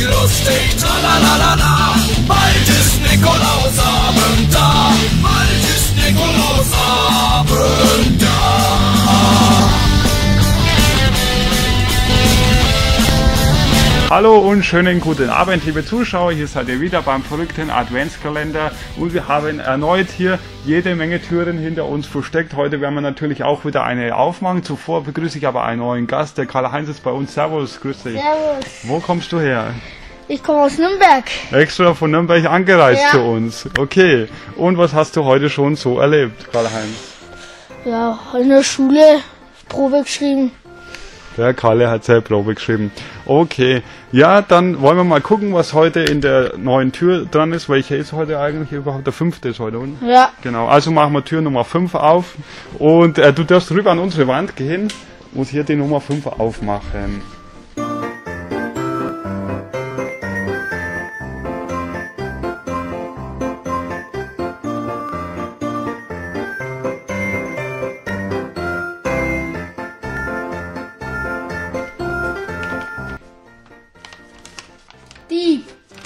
wie lustig, tralalala. Bald ist Nikolausabend da, bald ist Nikolausabend da. Hallo und schönen guten Abend, liebe Zuschauer. Hier seid ihr wieder beim verrückten Adventskalender und wir haben erneut hier jede Menge Türen hinter uns versteckt. Heute werden wir natürlich auch wieder eine aufmachen. Zuvor begrüße ich aber einen neuen Gast. Der Karl-Heinz ist bei uns. Servus, grüß dich. Servus. Wo kommst du her? Ich komme aus Nürnberg. Extra von Nürnberg angereist Ja. zu uns. Okay. Und was hast du heute schon so erlebt, Karl-Heinz? Ja, in der Schule Probe geschrieben. Der Kalle hat seine Probe geschrieben. Okay, ja, dann wollen wir mal gucken, was heute in der neuen Tür dran ist. Welche ist heute eigentlich überhaupt? Der 5. ist heute, oder? Ja. Genau, also machen wir Tür Nummer 5 auf. Und du darfst rüber an unsere Wand gehen und hier die Nummer 5 aufmachen. Die.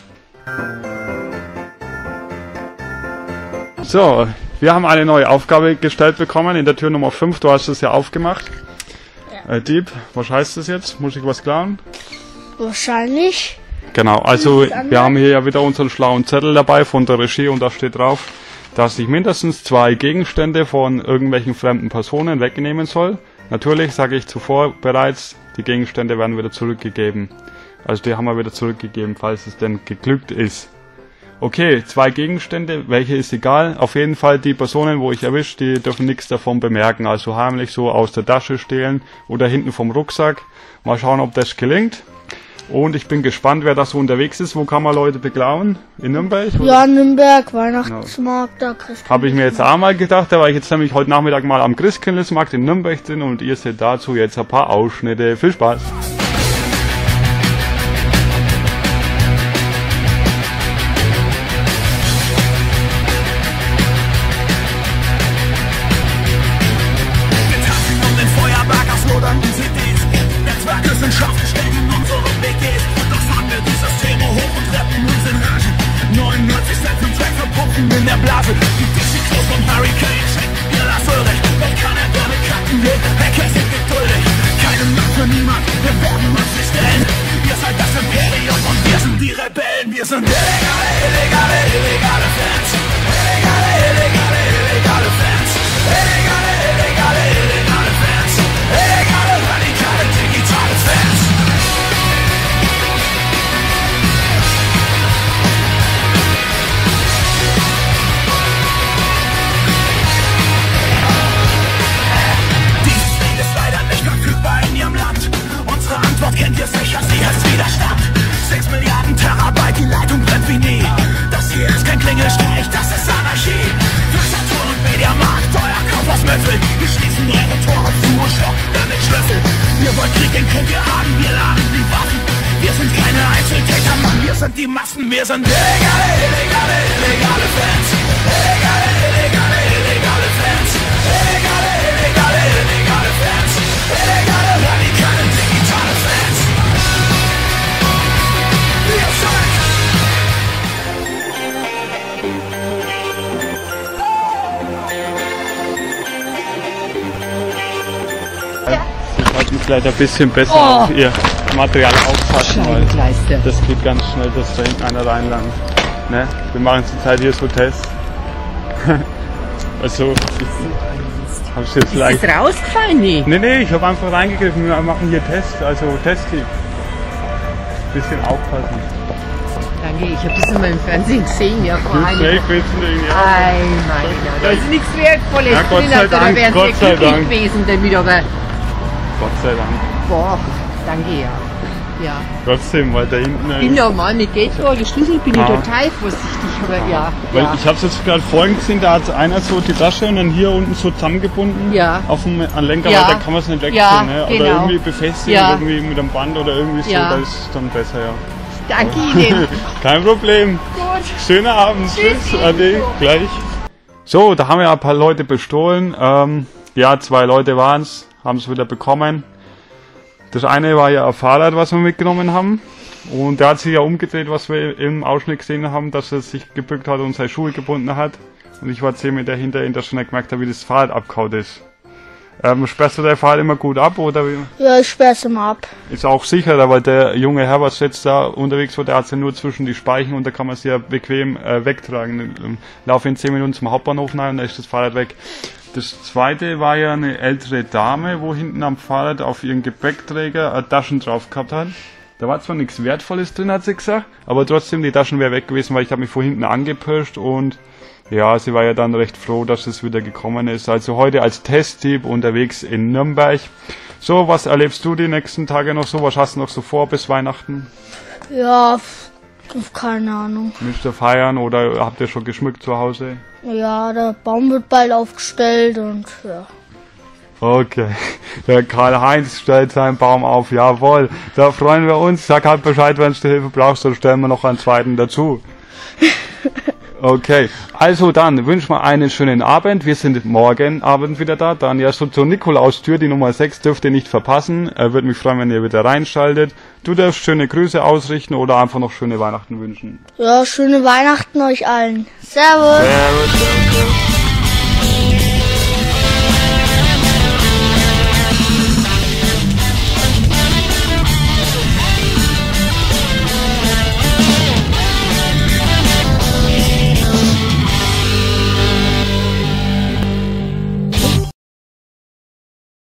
So, wir haben eine neue Aufgabe gestellt bekommen in der Tür Nummer 5. Du hast es ja aufgemacht. Ja. Dieb, was heißt das jetzt? Muss ich was klauen? Wahrscheinlich. Genau, also Nichts anderes. wir haben hier ja wieder unseren schlauen Zettel dabei von der Regie und da steht drauf, dass ich mindestens 2 Gegenstände von irgendwelchen fremden Personen wegnehmen soll. Natürlich sage ich zuvor bereits, die Gegenstände werden wieder zurückgegeben. Also die haben wir wieder zurückgegeben, falls es denn geglückt ist. Okay, 2 Gegenstände, welche ist egal. Auf jeden Fall die Personen, wo ich erwische, die dürfen nichts davon bemerken. Also heimlich so aus der Tasche stehlen oder hinten vom Rucksack. Mal schauen, ob das gelingt. Und ich bin gespannt, wer da so unterwegs ist. Wo kann man Leute beklauen? In Nürnberg? oder? Ja, Nürnberg, Weihnachtsmarkt, da kriegst du. Habe ich mir jetzt auch mal gedacht, da war ich jetzt nämlich heute Nachmittag mal am Christkindlesmarkt in Nürnberg drin und ihr seht dazu jetzt ein paar Ausschnitte. Viel Spaß! Wir tanzen um den Feuerberg aus lodernden CDs. Netzwerke sind scharf gestellt in unseren WGs. Doch fahren wir dieses Thema hoch und retten uns in Ragen. 99 Cent für Track verpumpen in der Blase. Die Dixie-Klos vom Hurricane schenken ihr das Ölrecht. Doch kann er gerne kacken will, Hacker sind geduldig. Keine Macht für niemand, wir werden uns nicht stellen. Ihr seid das Imperium und wir sind die Rebellen. Wir sind illegale, illegale, illegale Fans. Illegale, illegale, illegale Fans. Illegale, illegale, illegale Fans. Illegale, radikale, digitale Fans. Dieses Lied ist leider nicht verfügbar in Ihrem Land. Unsere Antwort kennt ihr sicher, sie heißt Widerstand. 6 Milliarden Terabyte, die Leitung brennt wie nie. Das hier ist kein Klingelstreich, das ist Anarchie. Für Saturn und Mediamarkt, euer Kauf aus Müffel. Wir schließen eure Tore zu und stoppen damit Schlüssel. Ihr wollt Krieg, den könnt ihr haben, wir laden die Waffen. Wir sind keine Einzeltäter, Mann, wir sind die Massen. Wir sind illegale, illegale, illegale Fans. Illegale, illegale, illegale Fans. Illegale, illegale, illegale Fans. Illegale, radikale, digitale Fans. Wir sind Sie sollten vielleicht ein bisschen besser auf ihr Material aufpassen, weil das geht ganz schnell, dass da hinten einer reinlangt. Ne? Wir machen zurzeit hier so Tests. Also, ich hab's jetzt leicht. Ist rausgefallen? Nee. Nee, ich habe einfach reingegriffen. Wir machen hier Tests, also Testtipp. Bisschen aufpassen. Danke, ich habe das immer im Fernsehen gesehen, ja, vor Safe allem. willst du irgendwie auch. Ei, meine Güte, da ist nichts Wertvolles Ja, Gott drin, sei also da Dank, wären Gott sie sei glücklich Dank. gewesen damit, aber Gott sei Dank. boah, danke, ja. Ja. Trotzdem, weil da hinten. Ich bin normal mit Geldbeutel, Schlüssel bin ich Ah. total vorsichtig, aber ja. Weil ja. ich habe es jetzt gerade vorhin gesehen, da hat einer so die Tasche und dann hier unten so zusammengebunden Ja. auf dem Lenker, Ja. weil da kann man es nicht wegziehen. Ja, Ne? Oder genau. irgendwie befestigen, Ja. irgendwie mit einem Band oder irgendwie so, Ja. das ist dann besser, ja. Danke Ihnen. Kein Problem. Gut. Schönen Abend. Tschüss. Ade. Gleich. So, da haben wir ein paar Leute bestohlen. Ja, 2 Leute waren es, haben es wieder bekommen. Das eine war ja ein Fahrrad, was wir mitgenommen haben. Und der hat sich ja umgedreht, was wir im Ausschnitt gesehen haben, dass er sich gebückt hat und seine Schuhe gebunden hat. Und ich war 10 Meter hinter ihm, dass schon gemerkt habe, wie das Fahrrad abgehauen ist. Sperrst du dein Fahrrad immer gut ab, oder wie? Ja, ich sperr's immer ab. Ist auch sicherer, weil der junge Herr, was jetzt da unterwegs war, der hat ja nur zwischen die Speichen und da kann man es ja bequem wegtragen. Lauf in 10 Minuten zum Hauptbahnhof rein und da ist das Fahrrad weg. Das zweite war ja eine ältere Dame, wo hinten am Fahrrad auf ihren Gepäckträger Taschen drauf gehabt hat. Da war zwar nichts Wertvolles drin, hat sie gesagt, aber trotzdem, die Taschen wäre weg gewesen, weil ich habe mich von hinten angepirscht und ja, sie war ja dann recht froh, dass es wieder gekommen ist. Also heute als Testdieb unterwegs in Nürnberg. So, was erlebst du die nächsten Tage noch so? Was hast du noch so vor bis Weihnachten? Ja, keine Ahnung. Müsst ihr feiern oder habt ihr schon geschmückt zu Hause? Ja, der Baum wird bald aufgestellt und ja. Okay, der Karl-Heinz stellt seinen Baum auf, jawohl. Da freuen wir uns. Sag halt Bescheid, wenn du Hilfe brauchst, dann stellen wir noch einen zweiten dazu. Okay, also dann wünschen wir einen schönen Abend. Wir sind morgen Abend wieder da. Dann ja so zur Nikolaustür, die Nummer 6 dürft ihr nicht verpassen. Würde mich freuen, wenn ihr wieder reinschaltet. Du darfst schöne Grüße ausrichten oder einfach noch schöne Weihnachten wünschen. Ja, schöne Weihnachten euch allen. Servus. Servus.